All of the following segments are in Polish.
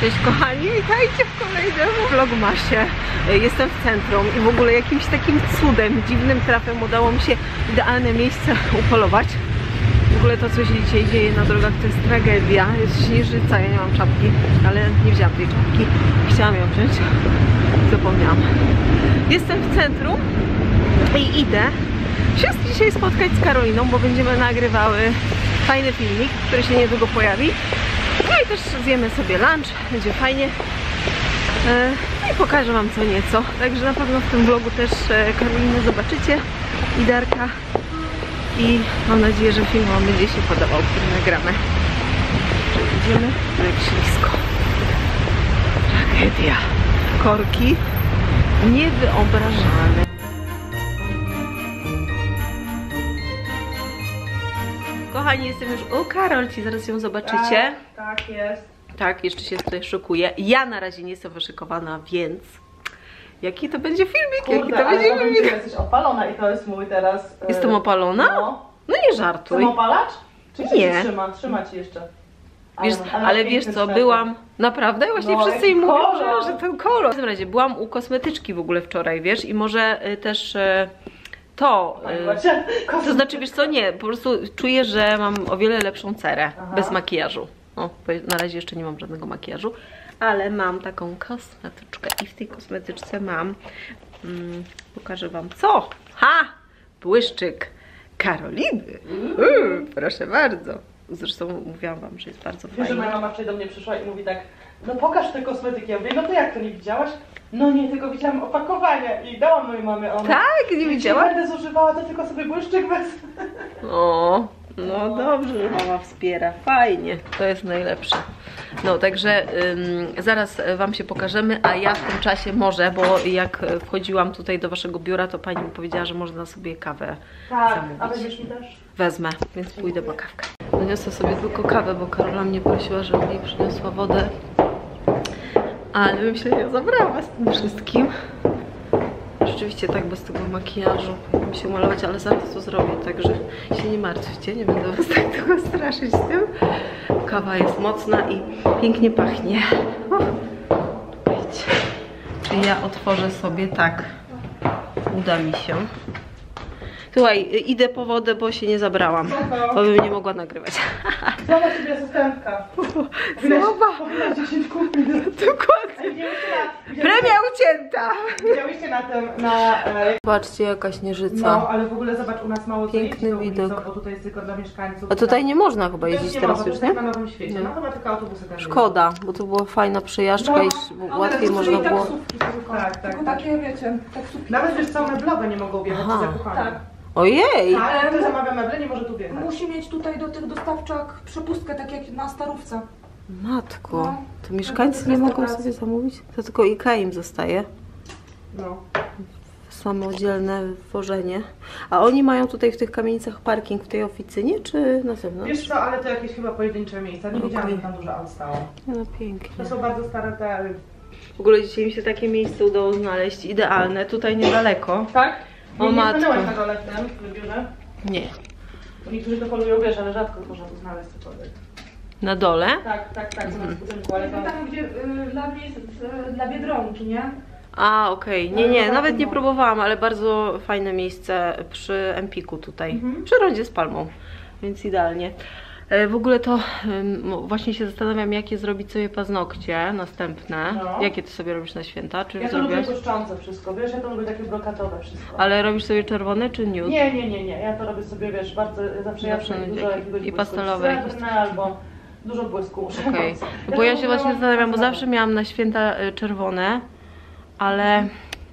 Cześć kochani, witajcie w kolejnym vlogmasie. Jestem w centrum i w ogóle jakimś takim cudem, dziwnym trafem udało mi się idealne miejsce upolować. W ogóle to, co się dzisiaj dzieje na drogach, to jest tragedia. Jest śnieżyca, ja nie mam czapki, ale nie wzięłam tej czapki. Chciałam ją wziąć, zapomniałam. Jestem w centrum i idę się dzisiaj spotkać z Karoliną, bo będziemy nagrywały fajny filmik, który się niedługo pojawi. No i też zjemy sobie lunch, będzie fajnie. I pokażę wam co nieco. Także na pewno w tym vlogu też Karolinę zobaczycie i Darka. I mam nadzieję, że film wam będzie się podobał, który nagramy. Idziemy jak ślisko. Tragedia. Korki niewyobrażalne. Kochani, jestem już u Karolci, zaraz ją zobaczycie. Tak jest. Tak, jeszcze się tutaj szykuję. Ja na razie nie jestem wyszykowana, więc jaki to będzie filmik? Kurde, jaki to będzie filmik? Jesteś opalona i to jest mój teraz... Jestem opalona? No nie żartuj. Chcę opalać? Czy nie. Trzyma ci jeszcze. Ale wiesz co, byłam... Naprawdę? Właśnie wszyscy mi mówią, że ten kolor. W każdym razie, byłam u kosmetyczki w ogóle wczoraj, wiesz? I może też... to znaczy, wiesz co, nie, po prostu czuję, że mam o wiele lepszą cerę, bez makijażu. O, na razie jeszcze nie mam żadnego makijażu, ale mam taką kosmetyczkę i w tej kosmetyczce mam, pokażę wam co? Ha! Błyszczyk Karoliny. Proszę bardzo. Zresztą mówiłam wam, że jest bardzo fajny. Wiesz, że moja mama wczoraj do mnie przyszła i mówi tak, no pokaż te kosmetyki. Ja mówię, no to jak to nie widziałaś? No nie, tylko widziałam opakowanie i dałam mojej mamie one. Tak, nie widziałam? Jak będę zużywała, to tylko sobie błyszczyk wezmę. O, no dobrze, że mama wspiera. Fajnie, to jest najlepsze. No, także zaraz wam się pokażemy, a ja w tym czasie może, bo jak wchodziłam tutaj do waszego biura, to pani mi powiedziała, że można sobie kawę zamówić. A weźmiesz mi też? Wezmę, więc pójdę po kawkę. Doniosę sobie tylko kawę, bo Karola mnie prosiła, żebym jej przyniosła wodę. Ale bym się nie zabrała z tym wszystkim. Rzeczywiście tak bez tego makijażu powinnam się malować, ale zaraz to zrobię, także się nie martwcie, nie będę was tak tylko straszyć z tym. Kawa jest mocna i pięknie pachnie. Wiecie, czy ja otworzę sobie tak, uda mi się. Słuchaj, idę po wodę, bo się nie zabrałam, bo bym nie mogła nagrywać. Zobacz sobie asystentka. Powinnaś 10 kupić. Dokładnie. Premia ucięta. Widziałyście na tym, Zobaczcie, jaka śnieżyca. No, ale w ogóle zobacz, u nas mało piękny widok. Bo tutaj jest tylko dla mieszkańców. A tutaj nie można chyba jeździć teraz już, nie? Na Nowym Świecie. No chyba tylko autobusy też. Szkoda, bo to była fajna przejażdżka i łatwiej można było. Tak. Takie wiecie, taksówki. Nawet wiesz co, meblowe nie mogą wjechać z Zakupami. Tak. Ojej! Ale kto zamawia meble, nie może tu wjechać. Musi mieć tutaj do tych dostawczak przepustkę, tak jak na Starówce. Matko, to mieszkańcy nie mogą sobie zamówić? To tylko IKEA im zostaje. No. Samodzielne wożenie. A oni mają tutaj w tych kamienicach parking w tej oficynie, czy na zewnątrz? Wiesz co, ale to jakieś chyba pojedyncze miejsca. Nie widziałam, że tam dużo aut stało. No pięknie. To są bardzo stare te... W ogóle dzisiaj mi się takie miejsce udało znaleźć, idealne, tutaj niedaleko. Tak? O matko. Nie na dole w biurze? Nie. Niektórzy to polują, wiesz, ale rzadko można tu znaleźć cokolwiek. Na dole? Tak, to na budynku, ale Tam gdzie dla Biedronki, nie? A, okej. Nie, nawet nie próbowałam, ale bardzo fajne miejsce przy Empiku tutaj. Przy rondzie z palmą, więc idealnie. W ogóle to właśnie się zastanawiam, jakie zrobić sobie paznokcie następne. No. Jakie ty sobie robisz na święta? Czy ja to lubię zrobiłaś? błyszczące wszystko, wiesz, ja to lubię takie brokatowe wszystko. Ale robisz sobie czerwone czy nude? Nie, ja to robię sobie, wiesz, bardzo, zawsze dużo jakiegoś i pastelowe srebrne albo dużo błysku. Okej. Bo ja się właśnie zastanawiam, bo zawsze miałam na święta czerwone, ale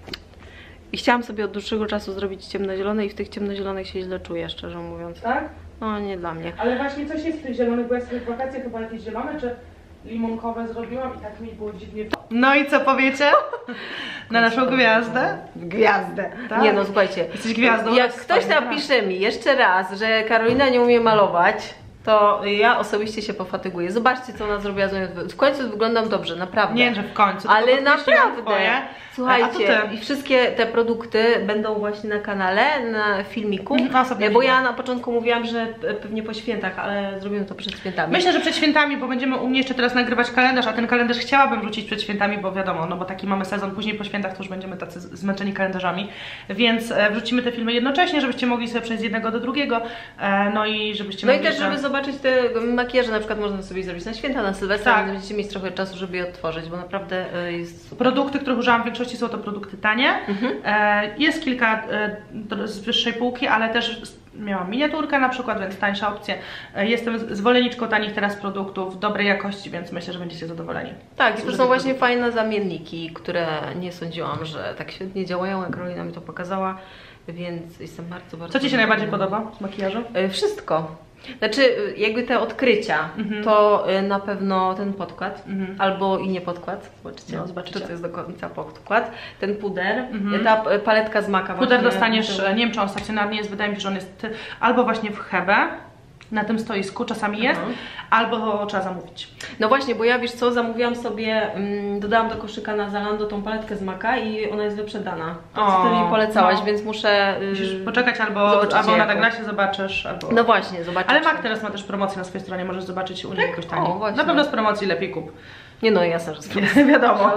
i chciałam sobie od dłuższego czasu zrobić ciemnozielone i w tych ciemnozielonych się źle czuję, szczerze mówiąc. Tak? No, nie dla mnie. Ale właśnie coś jest w tych zielonych, bo ja sobie w wakacje chyba jakieś zielone czy limonkowe zrobiłam i tak mi było dziwnie. No i co powiecie? Na naszą gwiazdę? Gwiazdę. Tak? Nie no, słuchajcie. Jesteś gwiazdą. Jak ktoś napisze mi jeszcze raz, że Karolina nie umie malować, to ja osobiście się pofatyguję. Zobaczcie, co ona zrobiła. W końcu wyglądam dobrze, naprawdę. Nie, że w końcu. Ale naprawdę. Twoje. Słuchajcie, i wszystkie te produkty będą właśnie na kanale, na filmiku, bo ja na początku mówiłam, że pewnie po świętach, ale zrobimy to przed świętami. Myślę, że przed świętami, bo będziemy u mnie jeszcze teraz nagrywać kalendarz, a ten kalendarz chciałabym wrzucić przed świętami, bo wiadomo, no bo taki mamy sezon, później po świętach to już będziemy tacy zmęczeni kalendarzami, więc wrzucimy te filmy jednocześnie, żebyście mogli sobie przejść z jednego do drugiego, no i żebyście mogli... No i też, żeby zobaczyć te makijaże, na przykład można sobie zrobić na święta, na Sylwestra, tak. Będziecie mieć trochę czasu, żeby je odtworzyć, bo naprawdę jest super. Produkty, których używam w większości są to produkty tanie, jest kilka z wyższej półki, ale też miałam miniaturkę na przykład, więc tańsza opcja. Jestem zwolenniczką tanich teraz produktów dobrej jakości, więc myślę, że będziecie zadowoleni. Tak, i to są właśnie fajne zamienniki, które nie sądziłam, że tak świetnie działają, jak Karolina mi to pokazała, więc jestem bardzo, bardzo... Co Ci się najbardziej podoba z makijażu? Wszystko. Znaczy, jakby te odkrycia, to na pewno ten podkład, albo i nie podkład, zobaczycie, no, zobaczycie. to jest do końca podkład, ten puder, ta paletka z Maka. Puder dostaniesz, nie wiem czy on stacjonarnie jest, wydaje mi się, że on jest albo właśnie w Hebe, na tym stoisku czasami jest, albo trzeba zamówić. No właśnie, bo ja wiesz co, zamówiłam sobie, dodałam do koszyka na Zalando tą paletkę z Maka i ona jest wyprzedana. To co ty mi polecałaś, więc muszę... Musisz poczekać albo na Douglasie zobaczysz, albo... No właśnie, zobaczysz. Ale Mac teraz ma też promocję na swojej stronie, możesz zobaczyć u niej jakoś taniej. właśnie. Na pewno z promocji lepiej kup. Nie no, jasne, że z promocji. Wiadomo.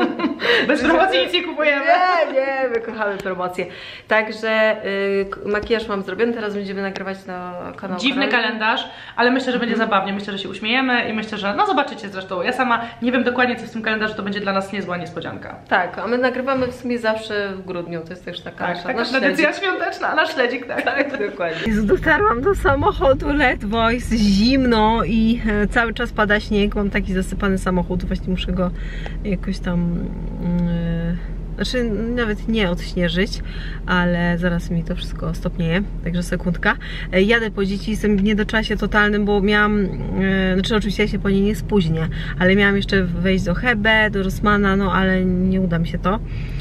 Bez promocji nic nie kupujemy. Nie, my kochamy promocję. Także makijaż mam zrobiony, teraz będziemy nagrywać na kanał Dziwny kalendarz, ale myślę, że będzie zabawnie, myślę, że się uśmiejemy i myślę, że no zobaczycie zresztą. Ja sama nie wiem dokładnie, co w tym kalendarzu, to będzie dla nas niezła niespodzianka. Tak, a my nagrywamy w sumie zawsze w grudniu, to jest też taka taka tradycja świąteczna, nasz śledzik, tak. Tak, dokładnie. Dotarłam do samochodu ledwo, jest zimno i cały czas pada śnieg, mam taki zasypany samochód, właśnie muszę go jakoś tam, znaczy nawet nie odśnieżyć, ale zaraz mi to wszystko stopnieje, także sekundka. Jadę po dzieci, jestem w niedoczasie totalnym, bo miałam, znaczy oczywiście ja się po niej nie spóźnię, ale miałam jeszcze wejść do Hebe, do Rossmana, no ale nie uda mi się to.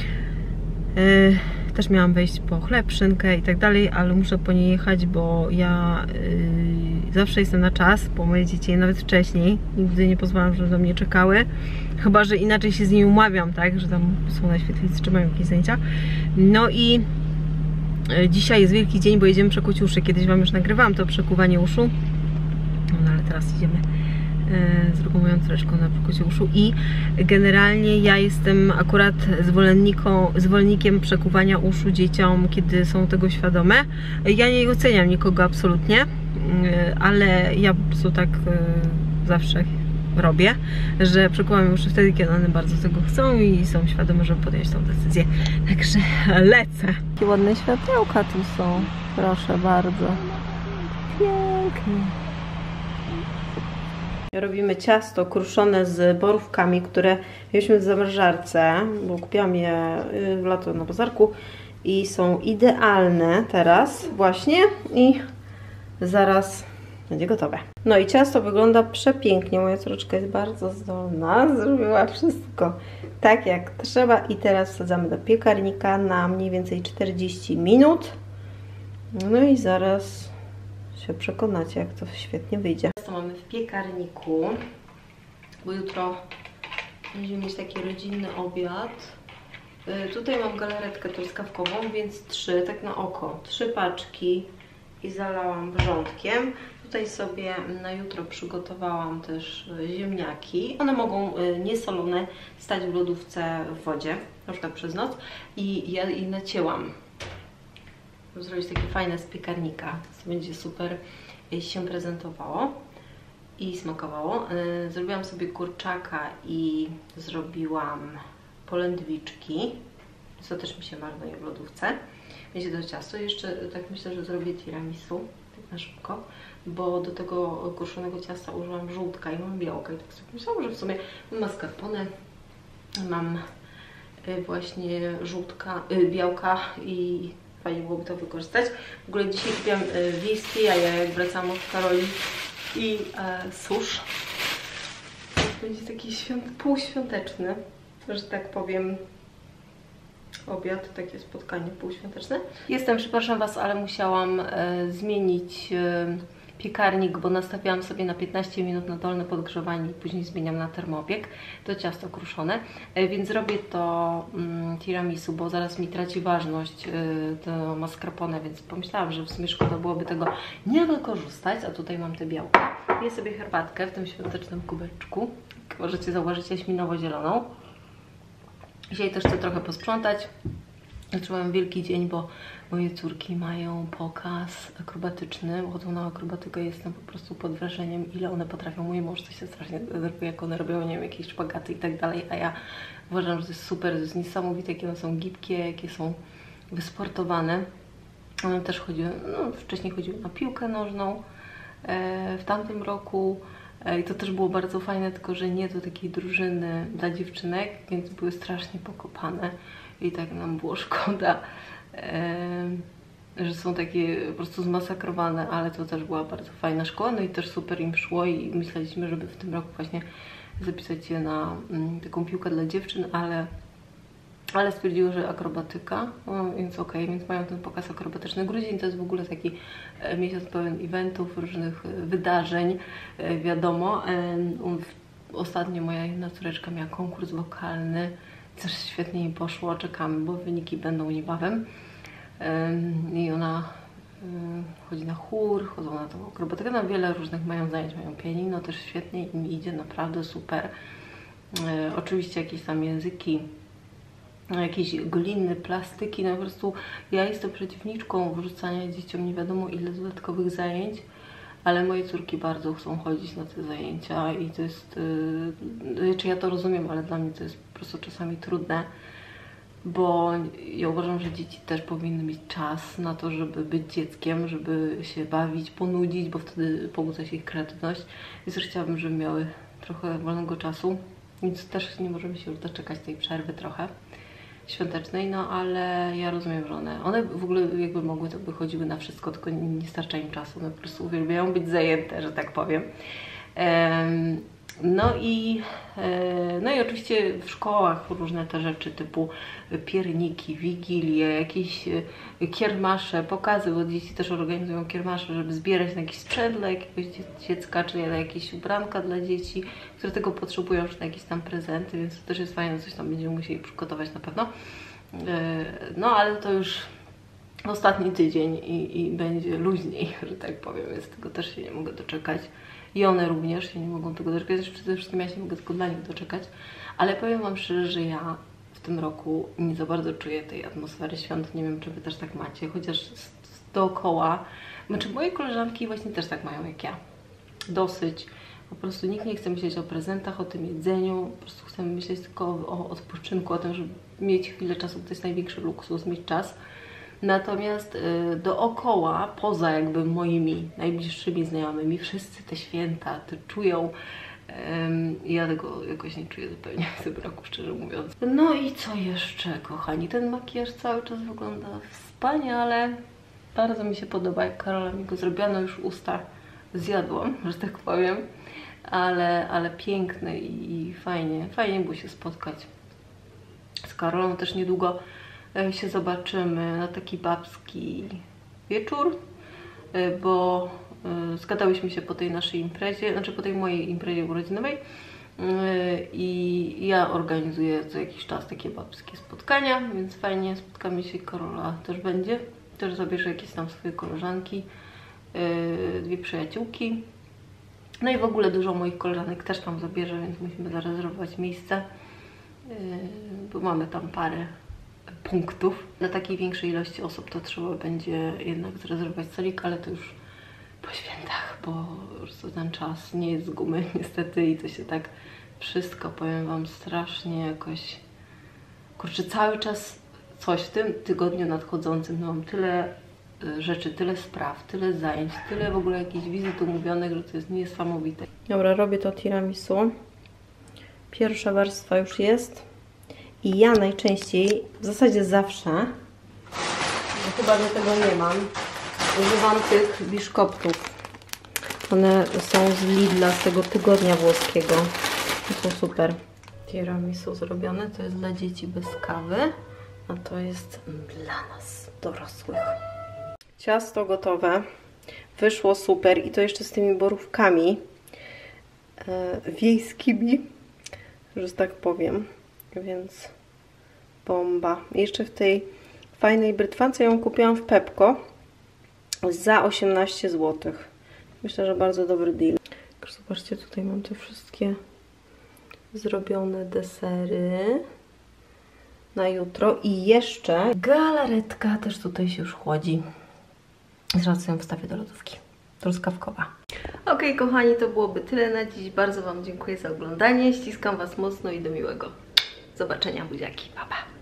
Też miałam wejść po chleb, szynkę i tak dalej, ale muszę po niej jechać, bo ja zawsze jestem na czas, po moje dzieci, nawet wcześniej. Nigdy nie pozwalam, żeby do mnie czekały. Chyba że inaczej się z nimi umawiam, tak, że tam są na świetlicy, czy mają jakieś zajęcia. No i dzisiaj jest wielki dzień, bo jedziemy przekuć uszy. Kiedyś Wam już nagrywałam to przekuwanie uszu. No ale teraz idziemy z drugą moją córeczką na przekucie uszu i generalnie ja jestem akurat zwolennikiem przekuwania uszu dzieciom, kiedy są tego świadome. Ja nie oceniam nikogo absolutnie, ale ja po prostu tak zawsze robię, że przekuwam uszy wtedy, kiedy one bardzo tego chcą i są świadome, żeby podjąć tą decyzję. Także lecę. Jakie ładne światełka tu są, proszę bardzo. Pięknie. Robimy ciasto kruszone z borówkami, które mieliśmy w zamrażarce, bo kupiłam je w lato na bazarku i są idealne teraz właśnie i zaraz będzie gotowe. No i ciasto wygląda przepięknie, moja córeczka jest bardzo zdolna, zrobiła wszystko tak jak trzeba i teraz wsadzamy do piekarnika na mniej więcej 40 minut. No i zaraz się przekonacie, jak to świetnie wyjdzie. To mamy w piekarniku, bo jutro będziemy mieć taki rodzinny obiad. Tutaj mam galaretkę truskawkową, więc 3, tak na oko, 3 paczki i zalałam wrzątkiem. Tutaj sobie na jutro przygotowałam też ziemniaki. One mogą niesolone stać w lodówce w wodzie, na przykład przez noc i ja je nacięłam. Zrobić takie fajne z piekarnika, to będzie super się prezentowało i smakowało. Zrobiłam sobie kurczaka i zrobiłam polędwiczki, co też mi się marnuje w lodówce. Będzie to ciasto. Jeszcze tak myślę, że zrobię tiramisu, tak na szybko, bo do tego kruszonego ciasta użyłam żółtka i mam białka i tak sobie myślałam, że w sumie mam mascarpone, mam właśnie białka i fajnie byłoby to wykorzystać. W ogóle dzisiaj kupiłam whisky, a ja jak wracam od Karoli i susz. Będzie taki półświąteczny, że tak powiem, obiad, takie spotkanie półświąteczne. Przepraszam Was, ale musiałam zmienić piekarnik, bo nastawiałam sobie na 15 minut na dolne podgrzewanie i później zmieniam na termobieg. To ciasto kruszone, więc robię to tiramisu, bo zaraz mi traci ważność to mascarpone, więc pomyślałam, że w sumie szkoda byłoby tego nie wykorzystać, a tutaj mam te białka. Piję sobie herbatkę w tym świątecznym kubeczku. Jak możecie zauważyć, jaśminowo-zieloną. Dzisiaj też chcę trochę posprzątać. Zaczęłam wielki dzień, bo moje córki mają pokaz akrobatyczny. Chodzą na akrobatykę, jestem po prostu pod wrażeniem, ile one potrafią. Mój mąż to się strasznie denerwuje, jak one robią, nie wiem, jakieś szpagaty i tak dalej, a ja uważam, że to jest super, to jest niesamowite, jakie one są gibkie, jakie są wysportowane. One też chodziły, no wcześniej chodziły na piłkę nożną w tamtym roku. I to też było bardzo fajne, tylko że nie do takiej drużyny dla dziewczynek, więc były strasznie pokopane i tak nam było szkoda, że są takie po prostu zmasakrowane, ale to też była bardzo fajna szkoła, no i też super im szło i myśleliśmy, żeby w tym roku właśnie zapisać je na taką piłkę dla dziewczyn, ale stwierdziły, że akrobatyka, no, więc okej, więc mają ten pokaz akrobatyczny. Grudzień to jest w ogóle taki miesiąc pełen eventów, różnych wydarzeń, wiadomo. Ostatnio moja jedna córeczka miała konkurs wokalny, też świetnie jej poszło, czekamy, bo wyniki będą niebawem. I ona chodzi na chór, chodzą na tą akrobatykę, na wiele różnych mają zajęć, mają pianino, też świetnie im idzie, naprawdę super. Oczywiście jakieś tam języki, jakieś gliny, plastyki, no po prostu ja jestem przeciwniczką wrzucania dzieciom nie wiadomo ile dodatkowych zajęć, ale moje córki bardzo chcą chodzić na te zajęcia i to jest, czy ja to rozumiem, ale dla mnie to jest po prostu czasami trudne, bo ja uważam, że dzieci też powinny mieć czas na to, żeby być dzieckiem, żeby się bawić, ponudzić, bo wtedy pobudza się ich kreatywność, więc też chciałabym, żeby miały trochę wolnego czasu, więc też nie możemy się już doczekać tej przerwy trochę świątecznej, no ale ja rozumiem, że one w ogóle jakby mogły, to by chodziły na wszystko, tylko nie starcza im czasu, one po prostu uwielbiają być zajęte, że tak powiem. No i oczywiście w szkołach różne te rzeczy typu pierniki, wigilie, jakieś kiermasze, pokazy, bo dzieci też organizują kiermasze, żeby zbierać na jakiś sprzęt dla jakiegoś dziecka, czy na jakieś ubranka dla dzieci, które tego potrzebują, czy na jakieś tam prezenty, więc to też jest fajne, coś tam będziemy musieli przygotować na pewno. No ale to już ostatni tydzień i będzie luźniej, że tak powiem, więc tego też się nie mogę doczekać. I one również się nie mogą tego doczekać, przede wszystkim ja się nie mogę tylko dla nich doczekać, ale powiem Wam szczerze, że ja w tym roku nie za bardzo czuję tej atmosfery świąt, nie wiem, czy Wy też tak macie, chociaż dookoła, znaczy moje koleżanki właśnie też tak mają jak ja, dosyć, po prostu nikt nie chce myśleć o prezentach, o tym jedzeniu, po prostu chcemy myśleć tylko o odpoczynku, o tym, żeby mieć chwilę czasu, bo to jest największy luksus, mieć czas. Natomiast dookoła, poza jakby moimi najbliższymi znajomymi, wszyscy te święta to czują. Ja tego jakoś nie czuję zupełnie w tym roku, szczerze mówiąc. No i co jeszcze, kochani? Ten makijaż cały czas wygląda wspaniale. Bardzo mi się podoba, jak Karola mi go zrobiła. Już usta zjadłam, że tak powiem. Ale piękny i fajnie było się spotkać z Karolą. Też niedługo się zobaczymy na taki babski wieczór, bo zgadałyśmy się po tej naszej imprezie, znaczy po tej mojej imprezie urodzinowej i ja organizuję co jakiś czas takie babskie spotkania, więc fajnie, spotkamy się, Karola też będzie, też zabierze jakieś tam swoje koleżanki, dwie przyjaciółki, no i w ogóle dużo moich koleżanek też tam zabierze, więc musimy zarezerwować miejsce, bo mamy tam parę punktów. Dla takiej większej ilości osób to trzeba będzie jednak zarezerwować stolik, ale to już po świętach, bo po prostu ten czas nie jest z gumy niestety i to się tak wszystko, powiem Wam, strasznie jakoś, kurczę, cały czas coś w tym tygodniu nadchodzącym, no mam tyle rzeczy, tyle spraw, tyle zajęć, tyle w ogóle jakichś wizyt umówionych, że to jest niesamowite. Dobra, robię to tiramisu. Pierwsza warstwa już jest. I ja najczęściej, w zasadzie zawsze, bo chyba że tego nie mam, używam tych biszkoptów. One są z Lidla, z tego tygodnia włoskiego. To są super. Tiramisu zrobione, to jest dla dzieci bez kawy, a to jest dla nas, dorosłych. Ciasto gotowe. Wyszło super i to jeszcze z tymi borówkami wiejskimi, że tak powiem, więc bomba. Jeszcze w tej fajnej brytwance, ją kupiłam w Pepco za 18 zł. Myślę, że bardzo dobry deal. Zobaczcie, tutaj mam te wszystkie zrobione desery na jutro i jeszcze galaretka też tutaj się już chłodzi. Zaraz ją wstawię do lodówki. Truskawkowa. Ok, kochani, to byłoby tyle na dziś. Bardzo Wam dziękuję za oglądanie. Ściskam Was mocno i do miłego zobaczenia, buziaki. Pa, pa.